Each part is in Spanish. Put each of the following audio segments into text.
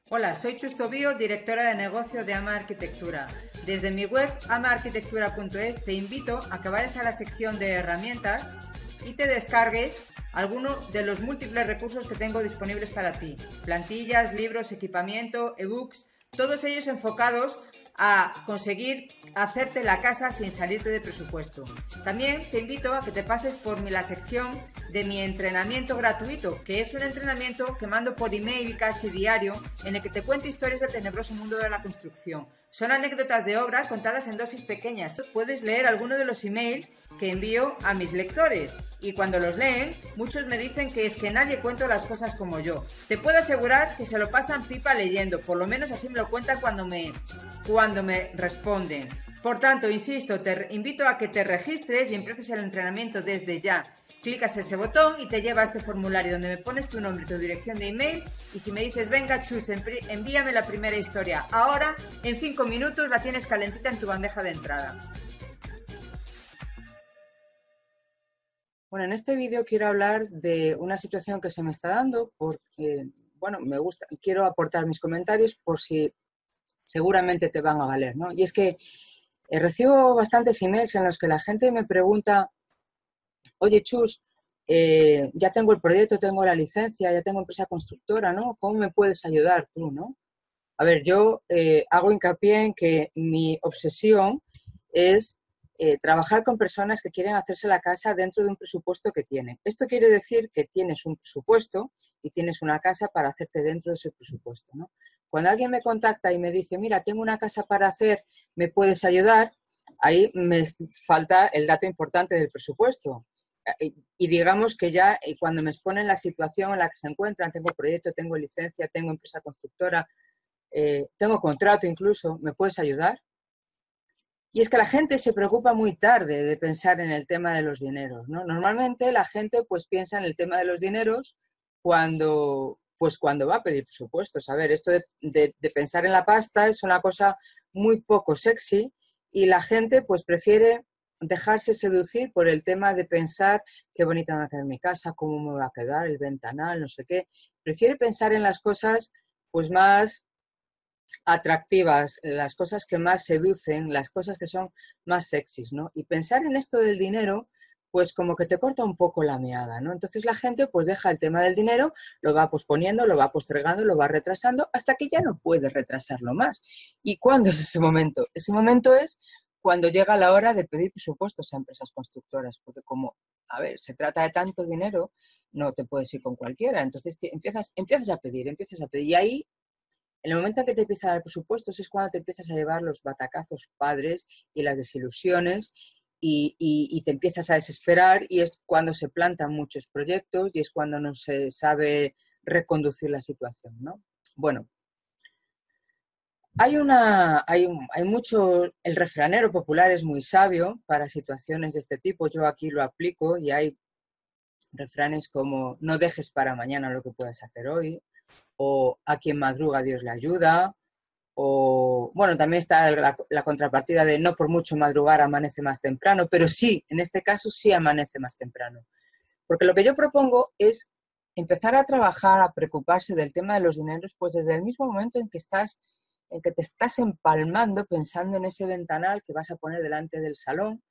Hola, soy Chus Tobío, directora de negocio de Ama Arquitectura. Desde mi web amaarquitectura.es te invito a que vayas a la sección de herramientas y te descargues alguno de los múltiples recursos que tengo disponibles para ti. Plantillas, libros, equipamiento, ebooks, todos ellos enfocados a conseguir hacerte la casa sin salirte de presupuesto. También te invito a que te pases por la sección de mi entrenamiento gratuito, que es un entrenamiento que mando por email casi diario, en el que te cuento historias del tenebroso mundo de la construcción. Son anécdotas de obra contadas en dosis pequeñas. Puedes leer alguno de los emails que envío a mis lectores y cuando los leen, muchos me dicen que es que nadie cuenta las cosas como yo. Te puedo asegurar que se lo pasan pipa leyendo, por lo menos así me lo cuentan cuando me responden. Por tanto, insisto, te invito a que te registres y empieces el entrenamiento desde ya. Clicas ese botón y te lleva a este formulario donde me pones tu nombre y tu dirección de email y si me dices, venga Chus, envíame la primera historia. Ahora, en 5 minutos la tienes calentita en tu bandeja de entrada. Bueno, en este vídeo quiero hablar de una situación que se me está dando porque, bueno, quiero aportar mis comentarios por si seguramente te van a valer, ¿no? Y es que recibo bastantes emails en los que la gente me pregunta, oye Chus, ya tengo el proyecto, tengo la licencia, ya tengo empresa constructora, ¿no? ¿Cómo me puedes ayudar tú, no? A ver, yo hago hincapié en que mi obsesión es trabajar con personas que quieren hacerse la casa dentro de un presupuesto que tienen. Esto quiere decir que tienes un presupuesto y tienes una casa para hacerte dentro de ese presupuesto, ¿no? Cuando alguien me contacta y me dice, mira, tengo una casa para hacer, ¿me puedes ayudar? Ahí me falta el dato importante del presupuesto. Y digamos que ya cuando me exponen la situación en la que se encuentran, tengo proyecto, tengo licencia, tengo empresa constructora, tengo contrato incluso, ¿me puedes ayudar? Y es que la gente se preocupa muy tarde de pensar en el tema de los dineros, ¿no? Normalmente la gente pues piensa en el tema de los dineros cuando va a pedir presupuestos. A ver, esto de pensar en la pasta es una cosa muy poco sexy y la gente pues prefiere dejarse seducir por el tema de pensar qué bonita me va a quedar mi casa, cómo me va a quedar el ventanal, no sé qué. Prefiere pensar en las cosas pues más atractivas, las cosas que más seducen, las cosas que son más sexys, ¿no? Y pensar en esto del dinero, pues como que te corta un poco la meada, ¿no? Entonces la gente pues deja el tema del dinero, lo va posponiendo, lo va postergando, lo va retrasando, hasta que ya no puede retrasarlo más. ¿Y cuándo es ese momento? Ese momento es cuando llega la hora de pedir presupuestos a empresas constructoras, porque como, a ver, se trata de tanto dinero, no te puedes ir con cualquiera. Entonces empiezas a pedir, y ahí en el momento en que te empieza a dar presupuestos es cuando te empiezas a llevar los batacazos padres y las desilusiones y te empiezas a desesperar y es cuando se plantan muchos proyectos y es cuando no se sabe reconducir la situación, ¿no? Bueno, hay mucho, el refranero popular es muy sabio para situaciones de este tipo, yo aquí lo aplico y hay refranes como no dejes para mañana lo que puedas hacer hoy, o a quien madruga Dios le ayuda, o bueno, también está la contrapartida de no por mucho madrugar amanece más temprano, pero sí, en este caso sí amanece más temprano. Porque lo que yo propongo es empezar a trabajar, a preocuparse del tema de los dineros, pues desde el mismo momento en que te estás empalmando pensando en ese ventanal que vas a poner delante del salón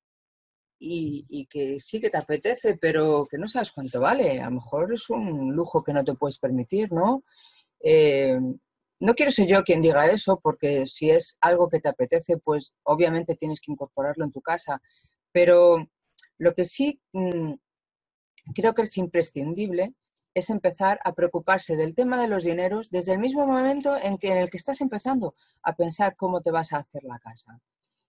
y que sí que te apetece, pero que no sabes cuánto vale. A lo mejor es un lujo que no te puedes permitir, ¿no? No quiero ser yo quien diga eso, porque si es algo que te apetece, pues obviamente tienes que incorporarlo en tu casa. Pero lo que sí creo que es imprescindible es empezar a preocuparse del tema de los dineros desde el mismo momento en el que estás empezando a pensar cómo te vas a hacer la casa.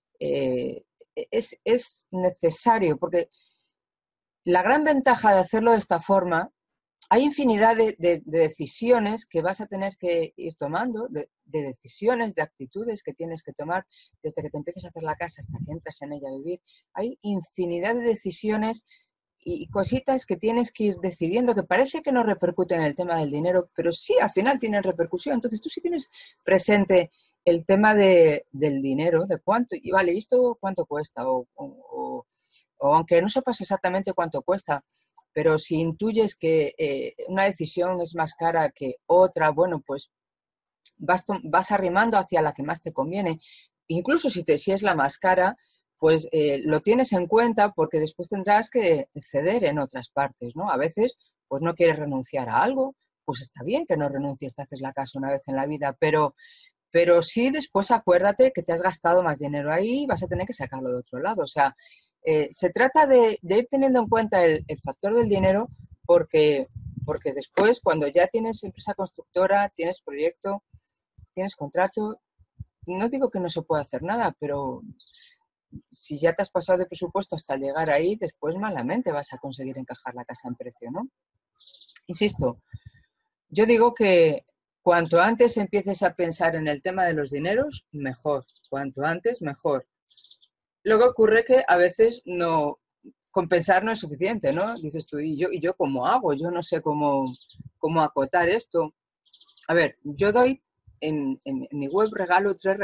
Es necesario, porque la gran ventaja de hacerlo de esta forma, hay infinidad de decisiones que vas a tener que ir tomando, de decisiones, de actitudes que tienes que tomar desde que te empiezas a hacer la casa hasta que entras en ella a vivir. Hay infinidad de decisiones y cositas que tienes que ir decidiendo que parece que no repercuten en el tema del dinero, pero sí, al final tienen repercusión. Entonces tú sí tienes presente el tema del dinero, de cuánto, y vale, ¿esto cuánto cuesta? O aunque no sepas exactamente cuánto cuesta, pero si intuyes que una decisión es más cara que otra, bueno, pues vas arrimando hacia la que más te conviene. Incluso si es la más cara, pues lo tienes en cuenta porque después tendrás que ceder en otras partes, ¿no? A veces, pues no quieres renunciar a algo, pues está bien que no renuncies, te haces la casa una vez en la vida, pero sí después acuérdate que te has gastado más dinero ahí y vas a tener que sacarlo de otro lado. O sea, se trata de ir teniendo en cuenta el factor del dinero porque después, cuando ya tienes empresa constructora, tienes proyecto, tienes contrato, no digo que no se pueda hacer nada, pero si ya te has pasado de presupuesto hasta llegar ahí, después malamente vas a conseguir encajar la casa en precio, ¿no? Insisto, yo digo que cuanto antes empieces a pensar en el tema de los dineros, mejor. Cuanto antes, mejor. Luego ocurre que a veces no, compensar no es suficiente, ¿no? Dices tú, ¿y yo cómo hago? Yo no sé cómo acotar esto. A ver, yo doy, en mi web regalo tres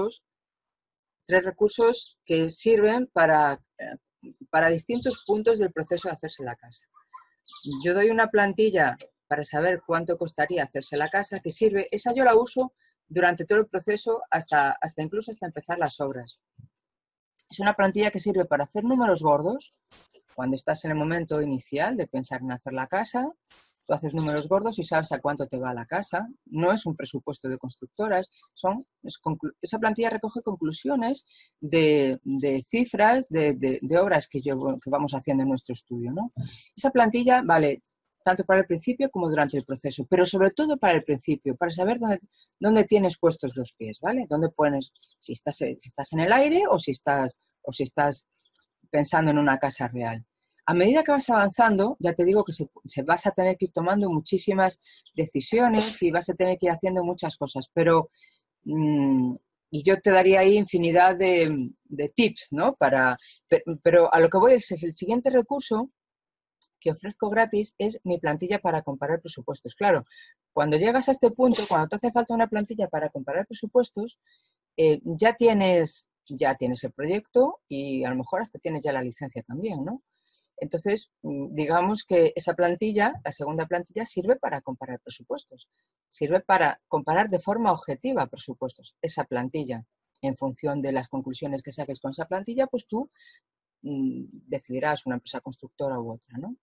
recursos que sirven para distintos puntos del proceso de hacerse la casa. Yo doy una plantilla para saber cuánto costaría hacerse la casa, que sirve, esa yo la uso durante todo el proceso incluso hasta empezar las obras. Es una plantilla que sirve para hacer números gordos, cuando estás en el momento inicial de pensar en hacer la casa. Tú haces números gordos y sabes a cuánto te va la casa. No es un presupuesto de constructoras. Esa plantilla recoge conclusiones de cifras de obras que vamos haciendo en nuestro estudio, ¿no? Esa plantilla vale tanto para el principio como durante el proceso, pero sobre todo para el principio, para saber dónde tienes puestos los pies, ¿vale? Dónde pones, si estás en el aire o si estás pensando en una casa real. A medida que vas avanzando, ya te digo que se vas a tener que ir tomando muchísimas decisiones y vas a tener que ir haciendo muchas cosas, pero y yo te daría ahí infinidad de tips, ¿no? Pero a lo que voy es el siguiente recurso que ofrezco gratis es mi plantilla para comparar presupuestos. Claro, cuando llegas a este punto, cuando te hace falta una plantilla para comparar presupuestos, ya tienes el proyecto y a lo mejor hasta tienes ya la licencia también, ¿no? Entonces, digamos que esa plantilla, la segunda plantilla, sirve para comparar presupuestos. Sirve para comparar de forma objetiva presupuestos. Esa plantilla, en función de las conclusiones que saques con esa plantilla, pues tú decidirás una empresa constructora u otra, ¿no?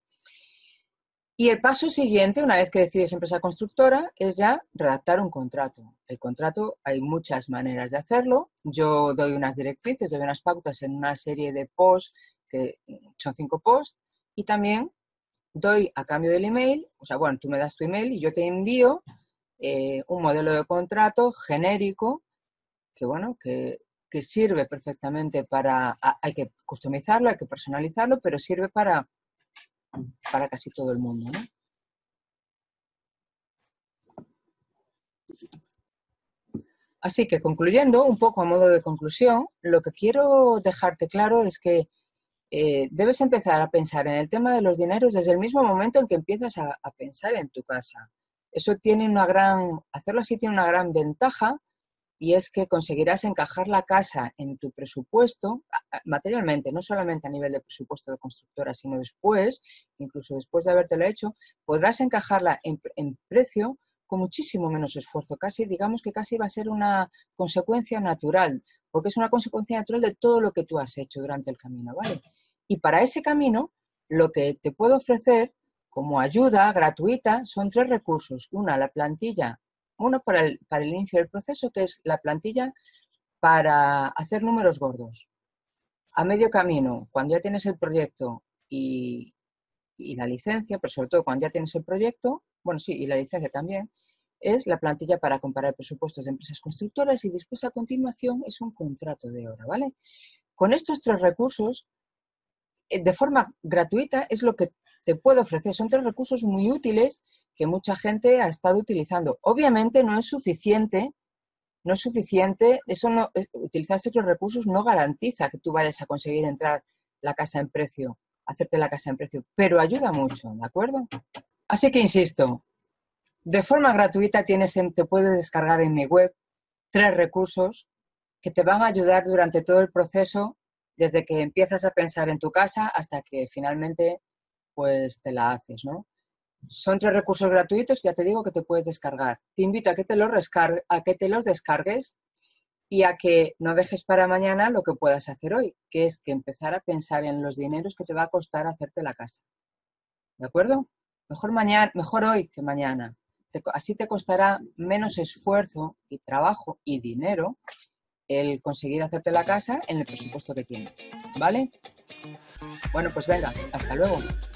Y el paso siguiente, una vez que decides empresa constructora, es ya redactar un contrato. El contrato hay muchas maneras de hacerlo. Yo doy unas directrices, doy unas pautas en una serie de posts, que son 5 posts, y también doy a cambio del email, o sea, bueno, tú me das tu email y yo te envío un modelo de contrato genérico que, bueno, que sirve perfectamente hay que customizarlo, hay que personalizarlo, pero sirve para casi todo el mundo, ¿no? Así que concluyendo, un poco a modo de conclusión, lo que quiero dejarte claro es que debes empezar a pensar en el tema de los dineros desde el mismo momento en que empiezas a pensar en tu casa. Eso hacerlo así tiene una gran ventaja, y es que conseguirás encajar la casa en tu presupuesto materialmente, no solamente a nivel de presupuesto de constructora, sino después, incluso después de habértelo hecho, podrás encajarla en precio con muchísimo menos esfuerzo. Digamos que casi va a ser una consecuencia natural, porque es una consecuencia natural de todo lo que tú has hecho durante el camino, ¿vale? Y para ese camino, lo que te puedo ofrecer como ayuda gratuita son 3 recursos. La plantilla. Uno para el inicio del proceso, que es la plantilla para hacer números gordos. A medio camino, cuando ya tienes el proyecto y la licencia, pero sobre todo cuando ya tienes el proyecto, bueno, sí, y la licencia también, es la plantilla para comparar presupuestos de empresas constructoras, y después a continuación es un contrato de obra, ¿vale? Con estos 3 recursos, de forma gratuita, es lo que te puedo ofrecer. Son 3 recursos muy útiles que mucha gente ha estado utilizando. Obviamente no es suficiente, utilizar estos 3 recursos no garantiza que tú vayas a conseguir hacerte la casa en precio, pero ayuda mucho, ¿de acuerdo? Así que insisto, de forma gratuita te puedes descargar en mi web 3 recursos que te van a ayudar durante todo el proceso, desde que empiezas a pensar en tu casa hasta que finalmente pues te la haces, ¿no? Son 3 recursos gratuitos que ya te digo que te puedes descargar. Te invito a que te los descargues y a que no dejes para mañana lo que puedas hacer hoy, que es que empezar a pensar en los dineros que te va a costar hacerte la casa. ¿De acuerdo? Mejor hoy que mañana. Así te costará menos esfuerzo y trabajo y dinero el conseguir hacerte la casa en el presupuesto que tienes. ¿Vale? Bueno, pues venga, hasta luego.